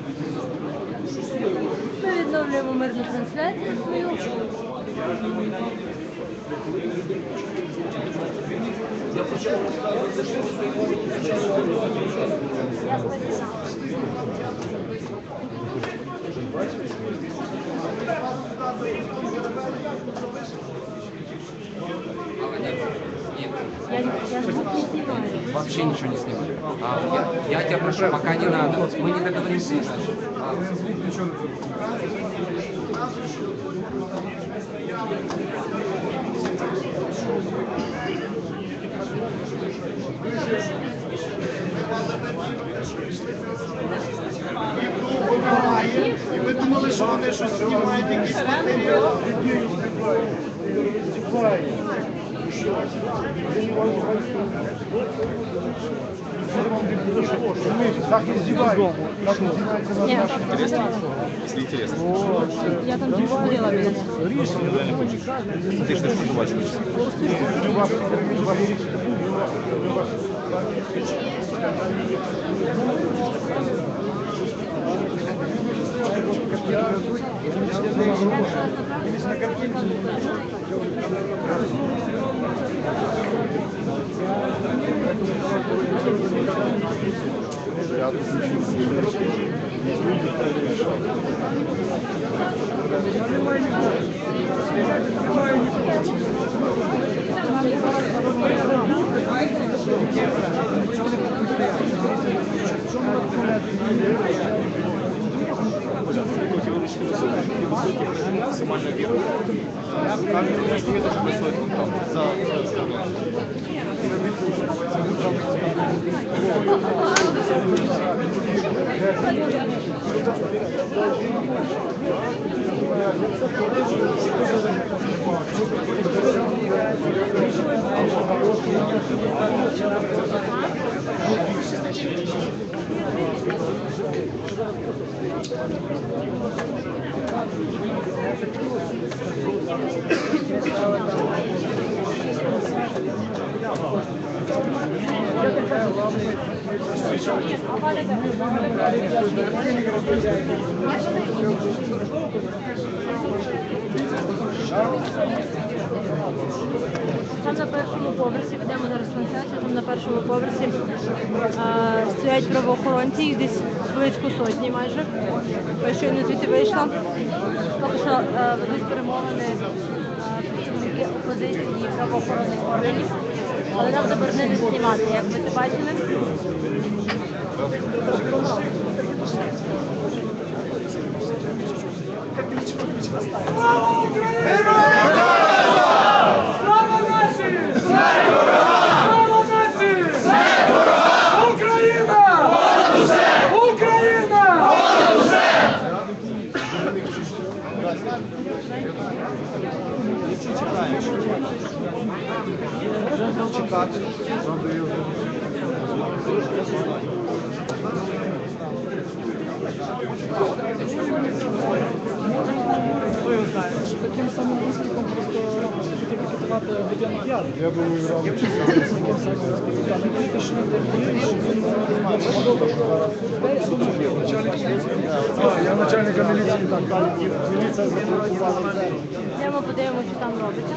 Ми відновлюємо мирну трансляцію свою. Я звук не снимаю. Вообще ничего не снимаю. Я тебя прошу, пока не надо. Мы не договоримся дальше. І ви думали, що вони щось знімають, якісь матеріали? Так издеваются. Нет. Если интересно. Я там смотрела, блин. Ты что жвачку? Максимально вверх. Там не видно, что происходит вон там, за Там на першому поверсі, ведемо зараз трансляцію, там на першому поверсі стоять правоохоронці, їх десь близько сотні майже. Я щойно звідти вийшла. Поки що ведуть перемовини представники опозиції і правоохоронних органів. Але нам заборонили знімати, як ви це бачили. Чекати. Таким самим успіхом просто фіксувати воєнний яр. Я думаю, робить. Я начальника міліції, так, міліція заблокувала. Йдемо подивимося, що там робиться.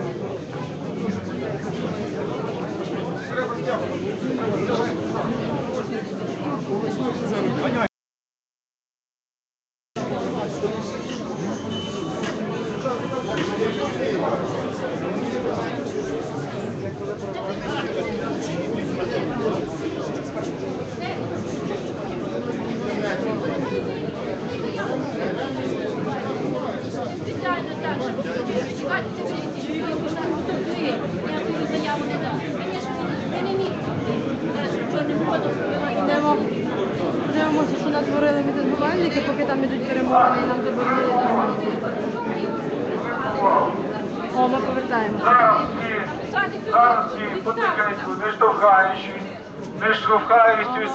Дивимося, що натворили мітингувальники, поки там ідуть перемовини і нам заборонили знімати. О, ми повертаємося. Зараз всі потихеньку, не штовхаючись.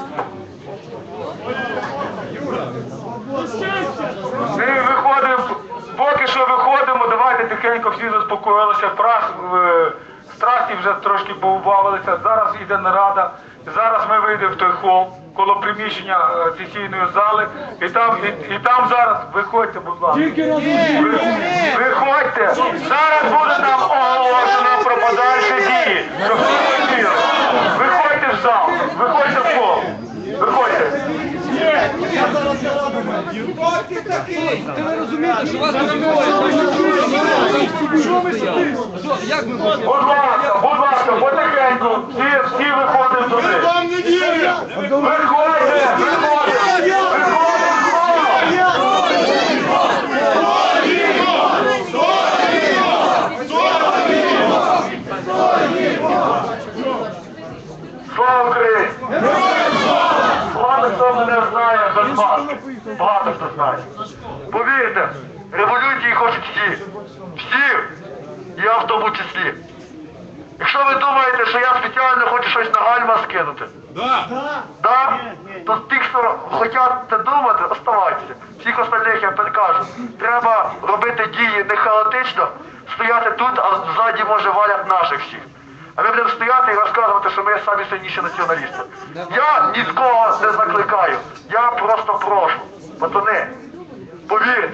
Ми виходимо, поки що виходимо, давайте тихенько всі заспокоїлися, страсті вже трошки поубавилися, зараз йде нарада, зараз ми вийдемо в той хол. коло приміщення сесійної зали. І там зараз, виходьте, будь ласка. Виходьте. Зараз буде нам оголошено про подальші дії. Щоб всі розуміли. Виходьте в зал, виходьте в пол. Виходьте. Ви розумієте, що вас тут двоє? Що ми сидимо? Як ми можемо? Будь ласка, потихеньку. Всі виходимо туди. Вам не вірять! Виходьте, Слава Україні! Слава, хто мене знає, без маски. Багато хто знає. Повірте, революції хочуть всі. Всі. Я в тому числі. Якщо ви думаєте, що я спеціально хочу щось на гальма скинути, да? То тих, хто хочуть це думати, оставайтеся. Всіх остальних я підкажу. Треба робити дії не хаотично, стояти тут, а ззаді може валять наших всіх. А ми будемо стояти і розказувати, що ми самі сильніші націоналісти. Я ні з кого не закликаю. Я просто прошу. Пацани, повірте.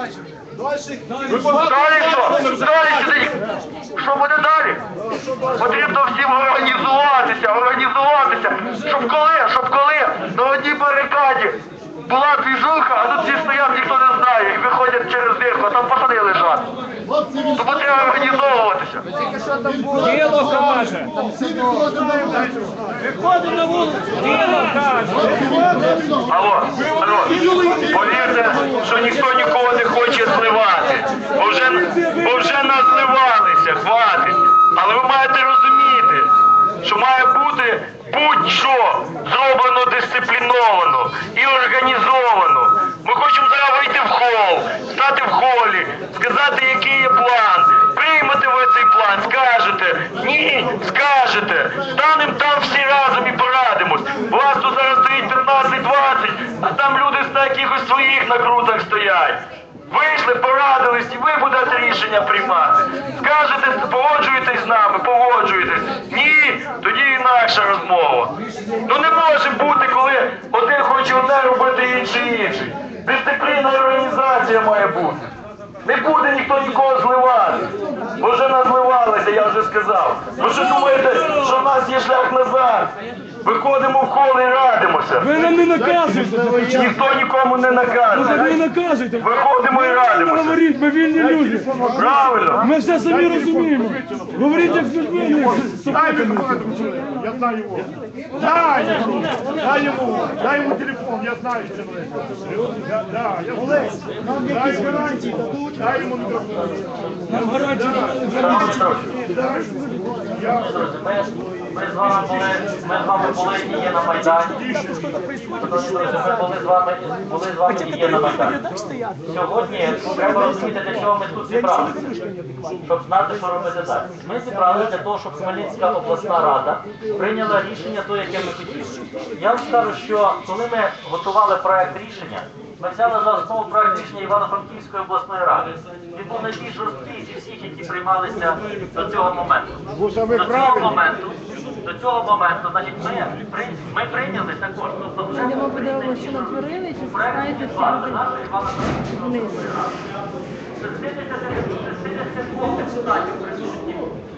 Далі що? Далі сюди. Що буде далі? Потрібно всім організуватися, щоб коли на одній барикаді була двіжуха, а тут всі стоять, ніхто не знає, і виходять через дирку, а там пацани лежать. Тому треба організовуватися. Діло каже. Виходимо на вулицю. Діло каже. Алло, повірте, що ніхто нікого не хоче зливати, бо вже нас зливалися, хватить. Але ви маєте розуміти, що має бути будь-що зроблено дисципліновано і організовано. Ми хочемо зараз вийти в хол, стати в холі, сказати, який є план. Приймете ви цей план, скажете. Ні, скажете. Станемо там всі разом і порадимось. У вас тут зараз стоїть 15-20, а там люди з якихось своїх накрутах стоять. Вийшли, порадились, і ви будете рішення приймати. Скажете, погоджуєтесь з нами, погоджуєтесь. Ні, тоді інакша розмова. Ну не може бути, коли один хоче одне робити, інший. Дисципліна і організація має бути. Не буде ніхто нікого зливати. Бо вже назливалися, я вже сказав. Ви що думаєте, що в нас є шлях назад? Виходимо в коло і радимося. Ви нам не наказуєте. Ніхто нікому не наказує. Ви не наказуєте. Виходимо і радимося. Говоріть, ми вільні люди. Правильно. Ми все самі розуміємо. Говоріть, як з людьми. Дай мне документы, я знаю его. Дай ему телефон, я знаю человека. Да, я знаю. Дай гарантии дадут. Дай ему микрофон. Нам гарантії. Ми з вами були і є на Майдані. Ми були з вами і є на Майдані. Сьогодні треба розуміти, для чого ми тут зібралися, щоб знати, що робити далі. Ми зібралися для того, щоб Хмельницька обласна рада прийняла рішення, то, яке ми хотіли. Я вам скажу, що коли ми готували проект рішення, ми взяли за основу проект рішення Івано-Франківської обласної ради. Він був найбільш жорсткий зі всіх, які приймалися до цього моменту. До цього моменту, значить, ми прийняли також. Йдемо подивимося, що натворили, чи спускаєте ці люди вниз. 62 депутатів присутні.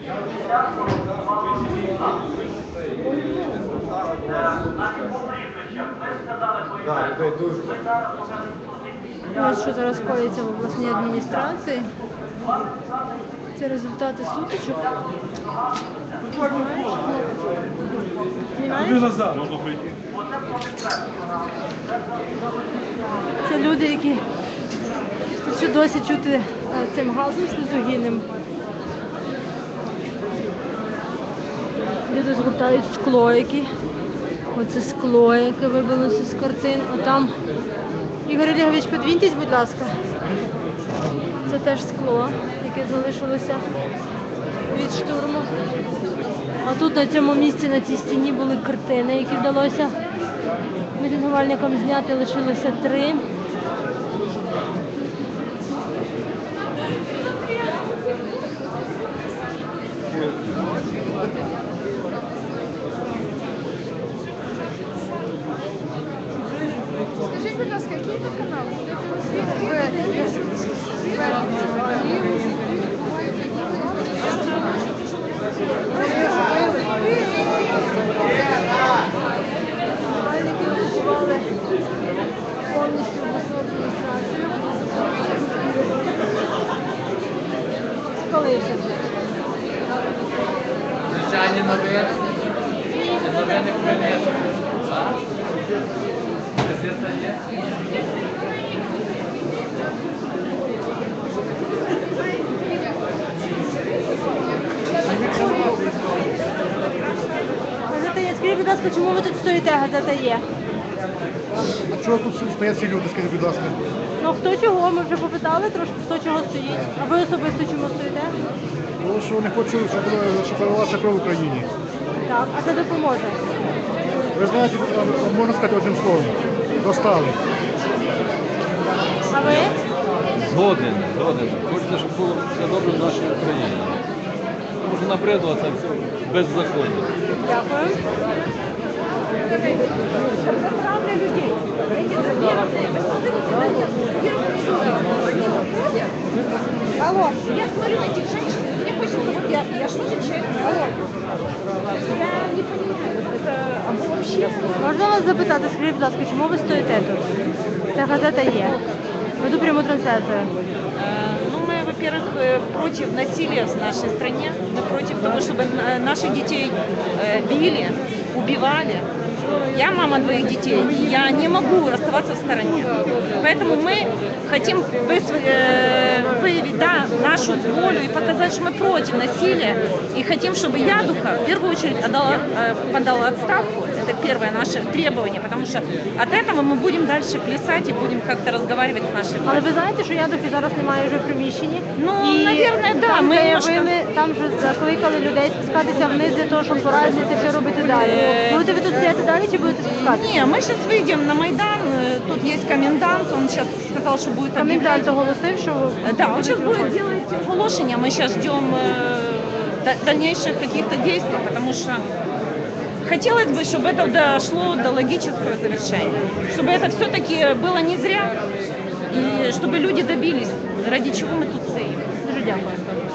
Ось що зараз коїться в обласній адміністрації. Це результати сутичок. Знімаєш? Це люди, які тут досі чути цим газом сльозогінним. Люди згортають скло, оце скло, яке вибилося з картин. А там, Ігор Олегович, подвіньтесь, будь ласка. Це теж скло, яке залишилося від штурму. А тут на цьому місці, на цій стіні, були картини, які вдалося мітингувальникам зняти. Лишилося 3. Скажіть, будь ласка, який це канал? Які окупували повністю обласну адміністрацію. Коли вже? Звичайні новини. Новини принесли. Газета є? Газета є. Скажіть, будь ласка, чому ви тут стоїте? Газета є. А чого тут стоять ці люди, скажіть, будь ласка? Ну хто чого? Ми вже попитали трошки, хто чого стоїть. А ви особисто чому стоїте? Тому що не хочу, щоб пролилася кров в Україні. Так, а це допоможе. Ви знаєте, можна сказати одним словом. Достали. А ви? Згоден. Хочеться, щоб було все добре в нашій Україні. Тому що набридло це все беззаконня. Дякую. Алло. Я смотрю на этих женщин, мне хочется, вот я что отвечаю? Алло. Я не понимаю, это вообще... Можна вас запитати, скажіть, будь ласка, чому ви стоїте тут? Ця газета є. Веду пряму трансляцію. Ну, мы, во-первых, против насилия в нашей стране, мы против того, чтобы наших детей били, убивали. Я мама двоих детей, я не могу оставаться в стороне. Поэтому мы хотим выявить нашу волю и показать, что мы против насилия. И хотим, чтобы Ядуха в первую очередь подала отставку. Это первое наше требование, потому что от этого мы будем дальше плясать и будем как-то разговаривать с нашими. Але ви знаєте, що Ядухи зараз немає вже в приміщенні? Ну, І наверное, да. там Ми заявили, там вже закликали людей спускатися вниз для того, щоб порадити, що робити далі. Будете ви тут стояти далі чи будете спускатися? Не, мы сейчас выйдем на Майдан, тут есть комендант, он сейчас сказал, что будет объявлять. Комендант оголосив, що Да, он сейчас будет делать оголошение, мы сейчас ждем дальнейших каких-то действий, потому что хотелось бы, чтобы это дошло до логического завершения, чтобы это все-таки было не зря, и чтобы люди добились, ради чего мы тут стоим. Дуже дякую.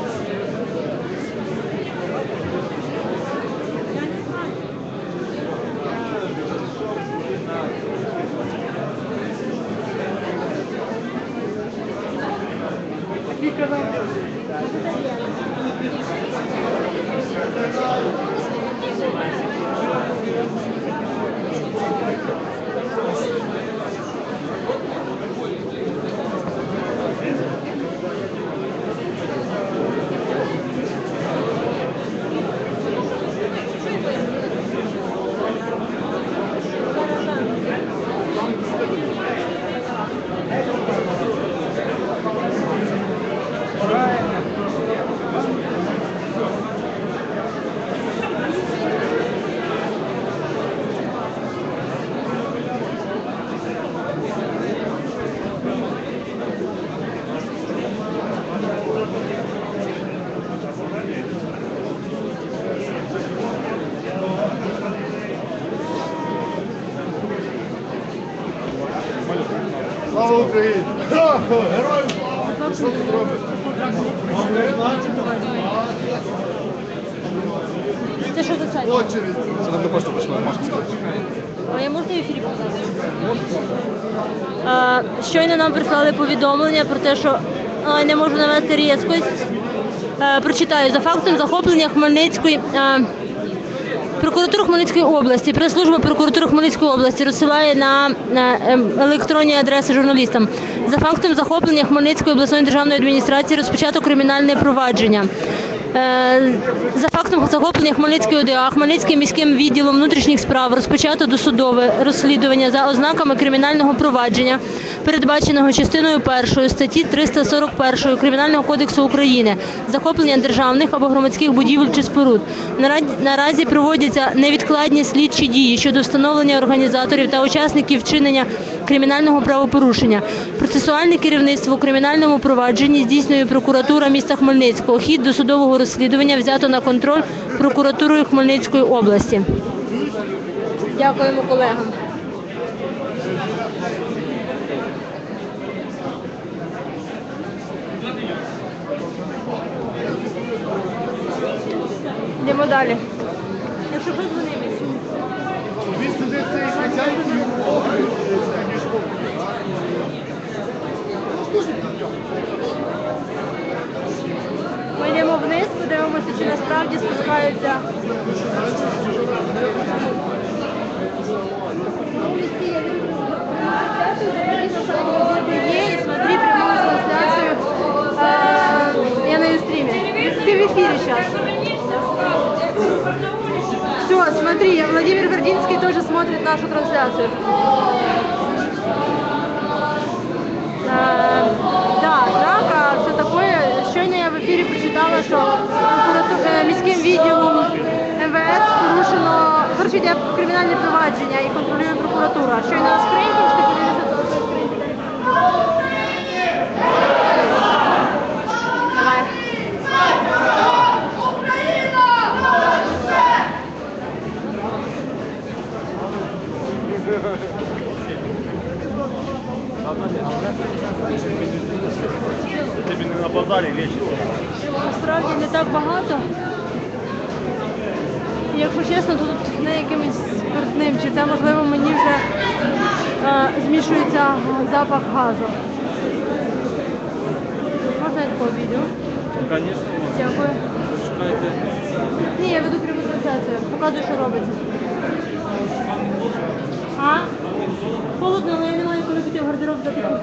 Слава Україні! Героям слава! Що тут робиш? Це що за сайт? Очередь. Це нам не просто прийшло, можна сказати. А я можна в ефірі показати? Щойно нам прислали повідомлення про те, що не можу навести різкость. Прочитаю. За фактом захоплення Хмельницької... Прокуратура Хмельницької області, прес-служба прокуратури Хмельницької області розсилає на електронні адреси журналістам. За фактом захоплення Хмельницької обласної державної адміністрації розпочато кримінальне провадження. За фактом захоплення Хмельницької ОДА Хмельницьким міським відділом внутрішніх справ розпочато досудове розслідування за ознаками кримінального провадження, передбаченого частиною 1 статті 341 Кримінального кодексу України захоплення державних або громадських будівель чи споруд. Наразі проводяться невідкладні слідчі дії щодо встановлення організаторів та учасників вчинення кримінального правопорушення. Процесуальне керівництво у кримінальному провадженні здійснює прокуратура міста Хмельницького. Хід досудового розслідування взято на контроль прокуратурою Хмельницької області. Дякуємо колегам. далі. Якщо ви дзвони мені. Він сидить цей хазяйку і Ми йдемо вниз, подивимося, чи насправді спускаються. Є, и смотри прямую трансляцию. Я на стриме. Ты в эфире сейчас. Все, смотри, Владимир Вердинский тоже смотрит нашу трансляцию. Да, драка, все такое. Щойно я в ефірі прочитала, що міським відділом МВС порушено, коротше, йде кримінальне провадження і контролює прокуратура. Щойно на скриньку, що ти подивишся, то скриньку. Давай. Тобі не на базарі вічно. Насправді не так багато. І якщо чесно, то тут не якимось спиртним, чи це можливо мені вже змішується запах газу. Можна я такого відео? Звісно, Дякую. шукайте. Ні, я веду пряму трансляцію. Показую, що робиться. А? Холодно, але я не маю коли піти в гардероб за таку.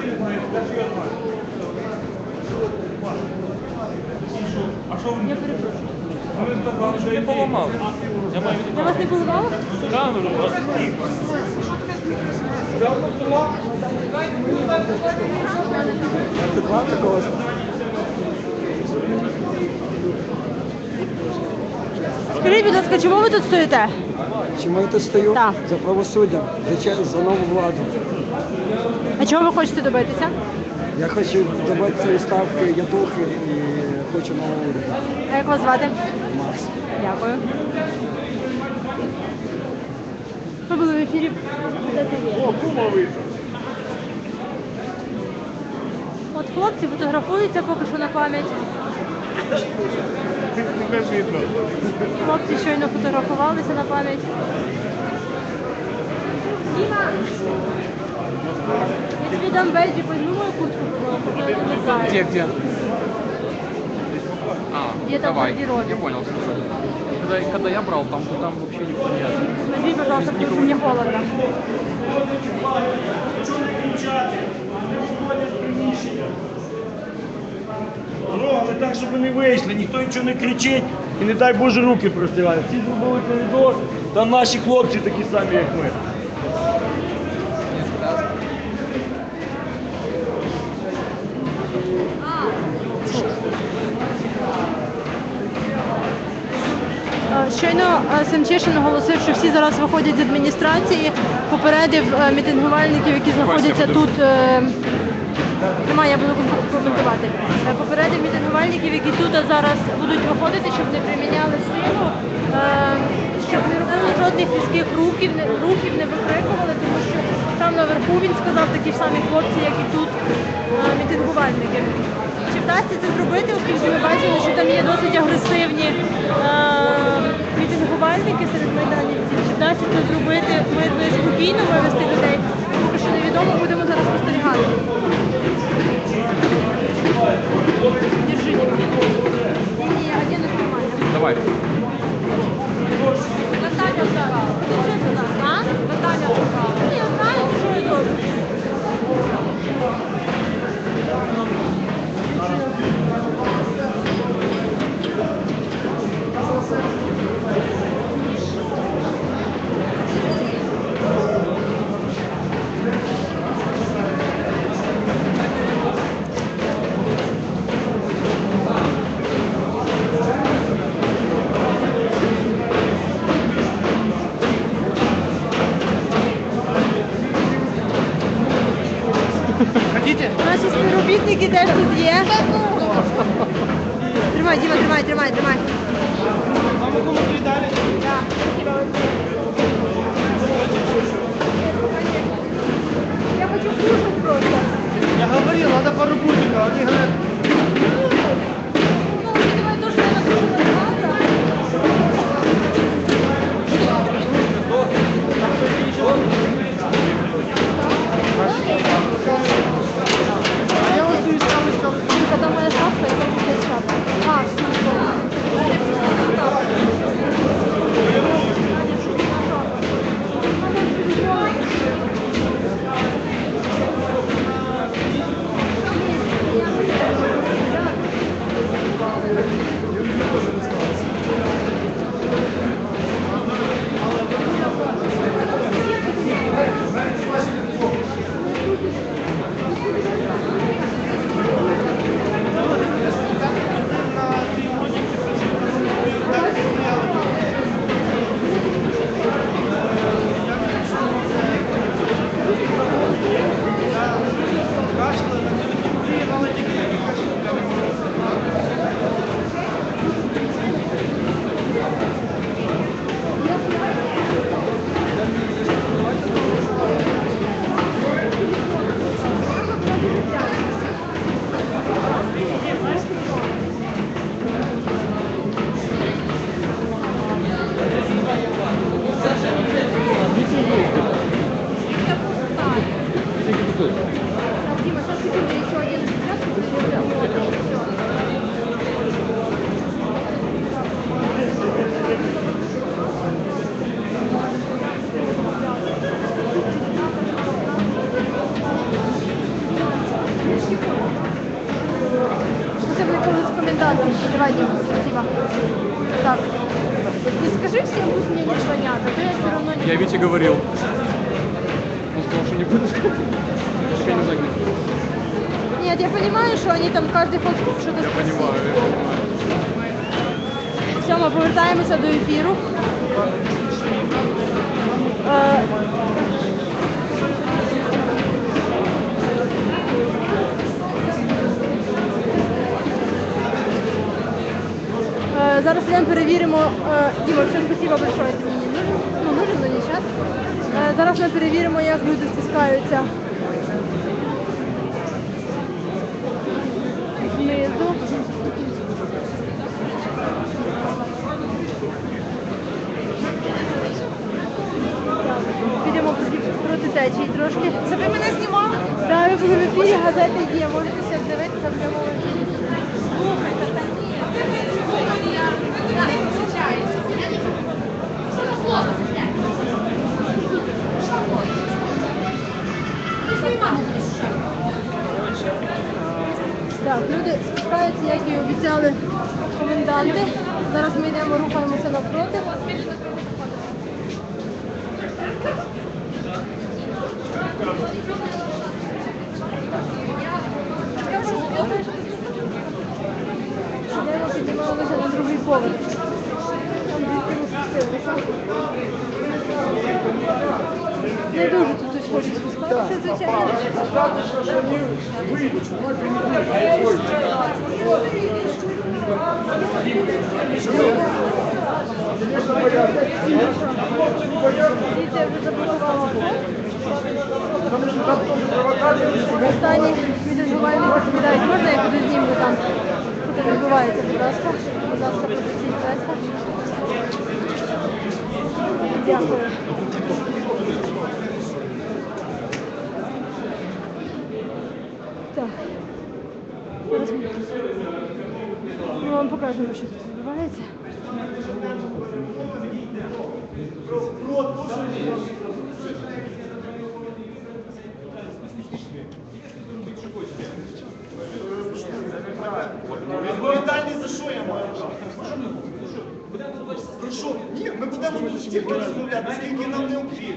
Я перепрошую. Не поламали. Я маю Я вас не поливала? камеру, у вас ні. Скажіть, будь ласка, чому ви тут стоїте? Чому я тут стою? Так. За правосуддя, за нову владу. А чого ви хочете добитися? Я хочу добитися відставки Ятухи і хочу нового уряду. А як вас звати? Макс. Дякую. Ви були в ефірі. О, кума вийшов. От хлопці фотографуються поки що на пам'ять. Не видно. Хлопці щойно фотографувалися на пам'ять. Діма! Я тобі дам бейджі, возьму мою куртку, пожалуйста, я не знаю. Где? Где-то в давай. гардеробе. Я понял. Когда я брал, там вообще никто не был. Возьми, пожалуйста, потому что мне холодно. Але так, щоб вони вийшли, ніхто нічого не кричить і не дай Боже руки простирають. Всі зробили коридор, там наші хлопці такі самі, як ми. Щойно Семчишин оголосив, що всі зараз виходять з адміністрації, попередив мітингувальників, які знаходяться тут. Немає, я буду коментувати. Попередив мітингувальників, які тут зараз будуть виходити, щоб не приміняли силу, щоб не робили жодних різких рухів, не викрикували, тому що там наверху він сказав такі ж самі хлопці, як і тут мітингувальники. Чи вдасться це зробити, оскільки ми бачимо, що там є досить агресивні мітингувальники серед майданівців. Чи вдасться це зробити мирно і спокійно, вивести людей? Поки що невідомо, будемо зараз спостерігати. Держи, Дима. Не, оденусь нормально. Давай. Наталя встала. Держи сюда. А? Наталя встала. Я знаю, що я добре. Хотите? Наші співробітники теж тут є. Тримай, Діма, тримай. Вам кому передали? Да. Я хочу кушать просто. Я говорил, надо пару бутиков, а они говорят, Ну, учитывая то, что я накушалась завтра, тут. Так, Дима, сейчас секунду, еще один взгляд. Це буде коли з комендантом. Давай, Дима, спасибо. Так. Не скажи всем, пусть мне не звонят, а то я все равно не... Я Вите говорил. Он сказал, что не будет. Я не знаю, где. Нет, я понимаю, что они там каждый хочет что-то Я спросить. понимаю, я понимаю. Все, ми повертаємося до ефіру. Зараз прям перевіримо. Діма, все, спасибо большое, ти мені не нужен. Ну, нужен, но не зараз. Зараз ми перевіримо, як люди стискаються знизу. Підемо проти течії трошки. Це ви мене знімали? Так, ви були в ефірі, газети є, можете все дивитися в прямому ефірі. Слухайте, та ні. Ви не виходить. Так, люди спускаються, як і обіцяли коменданти. Зараз ми йдемо, рухаємося навпроти. Йдемо, піднімаємося на другий поверх. Там звідки ми спустилися. Не дуже тут хтось хоче спускатися, звичайно. Поліція вже заблокувала вход. Останні відреагувальники відповідають, можна я буду зніму там, що там відбувається, будь ласка. Будь ласка, пропустіть преса. Дякую. Так. Зараз ми вам покажемо, що тут відбувається. Відповідальність за що я маю? Про що? Ні, ми будемо тут стільки розмовляти, скільки нам необхідно.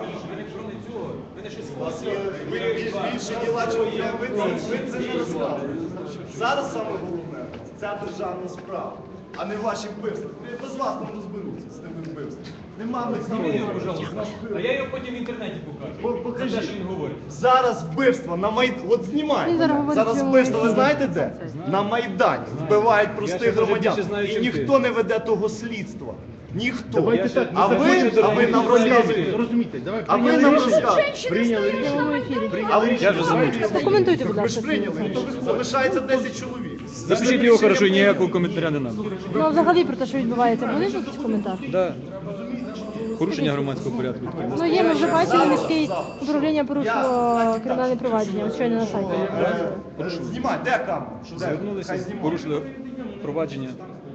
У вас є більше діла, чого є, ви це не розказуєте. Зараз саме головне – ця державна справа, а не ваші вбивства. Без вас не розберуться з тими вбивствами. Нема ми з ними. А я його потім в інтернеті покажу. Покажіть. Це те, що він говорить. Зараз вбивства на Майдані. От знімайте. Він зараз говорить, Зараз що вбивства, ви він знаєте де? На Майдані. Вбивають простих ще навіть громадян. більше знаю, І чим ніхто ти. не веде того слідства. Ніхто. Давайте так, А ви нам розказуєте. Розумієте, давай А ви нам розказуєте. прийняли В прямому ефірі. Я вже замучився. Прокоментуйте, будь Ви ж ласка. прийняли, то залишається 10 чоловік. Запишіть його хорошо, і ніякого коментаря не надо. Ну, а взагалі про те, що відбувається, були тут якісь коментар? Да. Порушення громадського порядку. таке. Ну, є, ми вже бачили, міське управління порушило кримінальне провадження, ось щойно на сайті. Знімай, де камера? Звернулися, порушили провадження.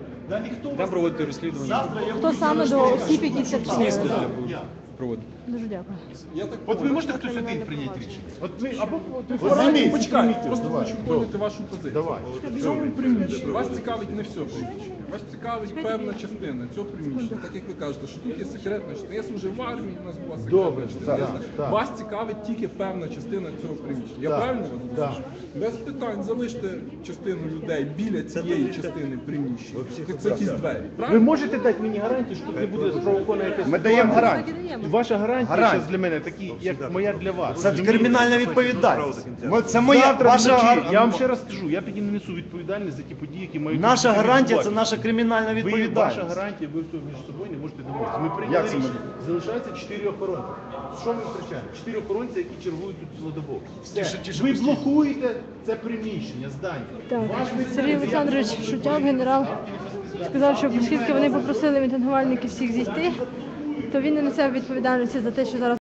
Там проводити розслідування. Завтра я Хто саме до осіб, які це вчинили? Слідство для проводити. Дуже дякую. От ви можете хтось один прийняти рішення? От ви або Почекайте, просто Хочу поняти вашу позицію. Давай. В цьому приміщенні вас цікавить не все приміщення. Вас цікавить певна частина цього приміщення. Так як ви кажете, що тут є секретна частина. Я служив в армії, у нас була секретна Добре, частина. так, так. Вас цікавить тільки певна частина цього приміщення. Я Так, правильно вас так. розумію? Без питань залиште частину людей біля цієї частини приміщення. Це якісь двері. Ви Правильно? можете дати мені гарантію, що тут не буде спровокована якась Ми даємо ситуація? гарантію. Ваша гарантія Гарантію. зараз для мене такі, як моя для вас. Це кримінальна відповідальність. Це моя, Завтра ваша вночі, я вам гарантія. ще раз скажу, я тоді не несу відповідальність за ті події, які мають Наша бути гарантія це відбуватися. наша кримінальна Ви, ваша відповідальність. гарантія, ви все між собою не можете домовитися. Ми прийняли Як це ми? рішення. Залишається 4 охоронці. Що ми втрачаємо? 4 охоронці, які чергують тут цілодобово. Все. Ви блокуєте це приміщення, здання. Так, Ваш Сергій Олександрович Шутяк, генерал, сказав, що оскільки вони попросили мітингувальників всіх зійти, то він не несе відповідальності за те, що зараз